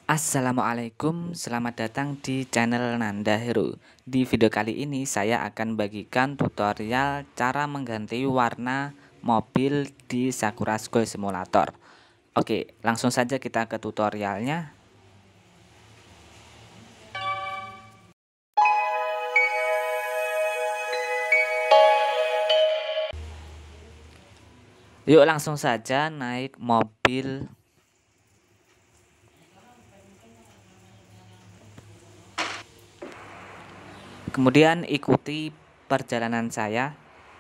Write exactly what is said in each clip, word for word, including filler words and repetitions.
Assalamualaikum, selamat datang di channel Nanda Hero. Di video kali ini saya akan bagikan tutorial cara mengganti warna mobil di Sakura School Simulator. Oke, langsung saja kita ke tutorialnya. Yuk langsung saja naik mobil. Kemudian ikuti perjalanan saya.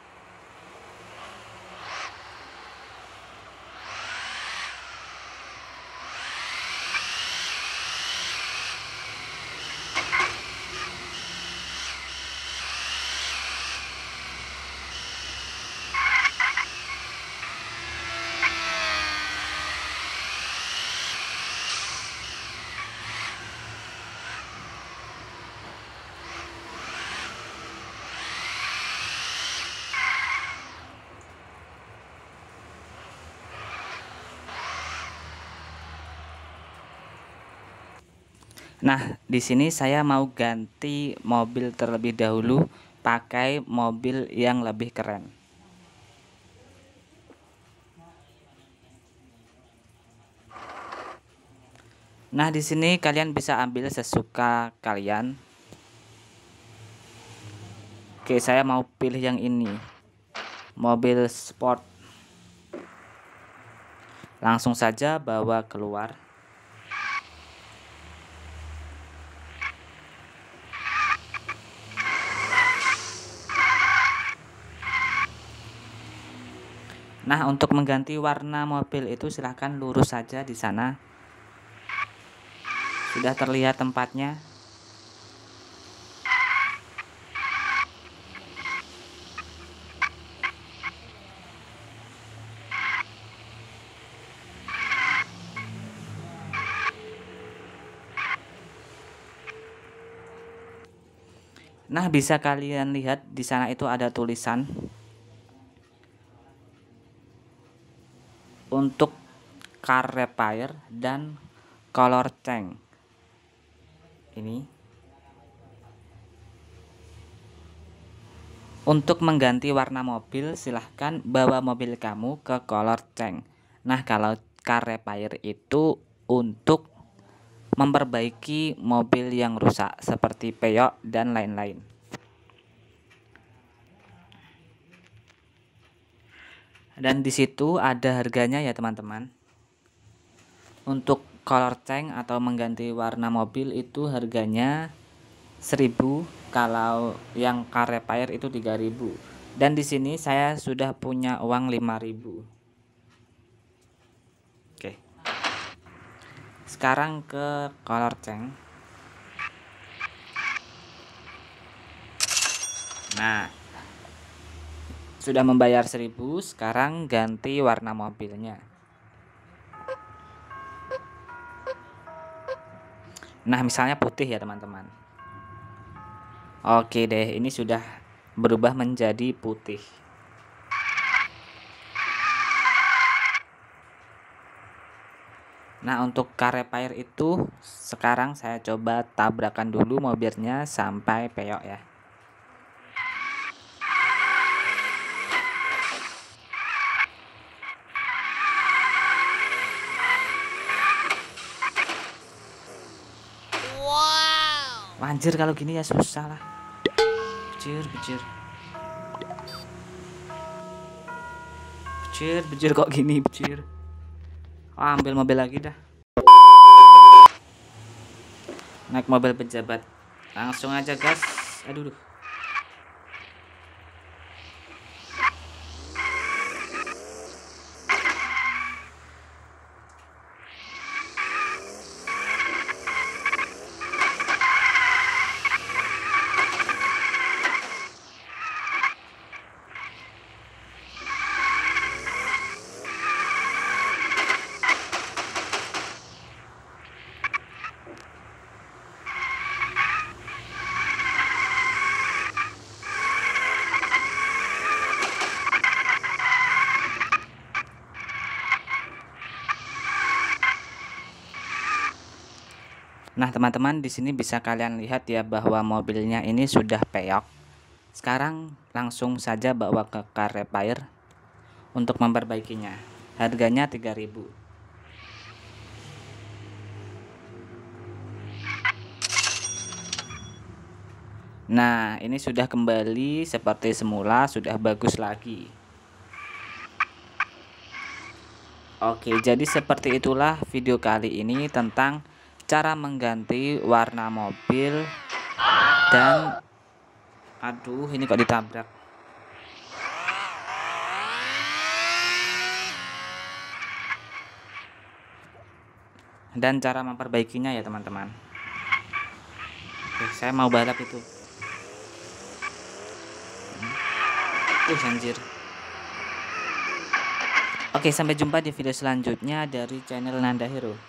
Nah, di sini saya mau ganti mobil terlebih dahulu pakai mobil yang lebih keren. Nah, di sini kalian bisa ambil sesuka kalian. Oke, saya mau pilih yang ini. Mobil sport. Langsung saja bawa keluar. Nah, untuk mengganti warna mobil itu silahkan lurus saja di sana. Sudah terlihat tempatnya. Nah, bisa kalian lihat di sana itu ada tulisan untuk car repair dan color change. Ini untuk mengganti warna mobil, silahkan bawa mobil kamu ke color change. Nah, kalau car repair itu untuk memperbaiki mobil yang rusak seperti peyok dan lain-lain. Dan di situ ada harganya ya teman-teman. Untuk color change atau mengganti warna mobil itu harganya seribu, kalau yang car repair itu tiga ribu. Dan di sini saya sudah punya uang lima ribu. Oke. Sekarang ke color change. Nah, sudah membayar seribu, sekarang ganti warna mobilnya. Nah, misalnya putih ya teman-teman. Oke deh, ini sudah berubah menjadi putih. Nah, untuk car repair itu sekarang saya coba tabrakan dulu mobilnya sampai peyok ya. Wow. Anjir, kalau gini ya susah lah. Bejir, bejir. Bejir, bejir kok gini, bejir. Oh, ambil mobil lagi dah. Naik mobil pejabat. Langsung aja gas. Aduh. Duh. Nah, teman-teman, di sini bisa kalian lihat ya bahwa mobilnya ini sudah peyok. Sekarang langsung saja bawa ke car repair untuk memperbaikinya. Harganya tiga ribu. Nah, ini sudah kembali seperti semula, sudah bagus lagi. Oke, jadi seperti itulah video kali ini tentang cara mengganti warna mobil. Dan aduh, ini kok ditabrak. Dan cara memperbaikinya ya teman-teman. Oke, saya mau balap itu. Uh, anjir. Oke, sampai jumpa di video selanjutnya dari channel Nanda Hero.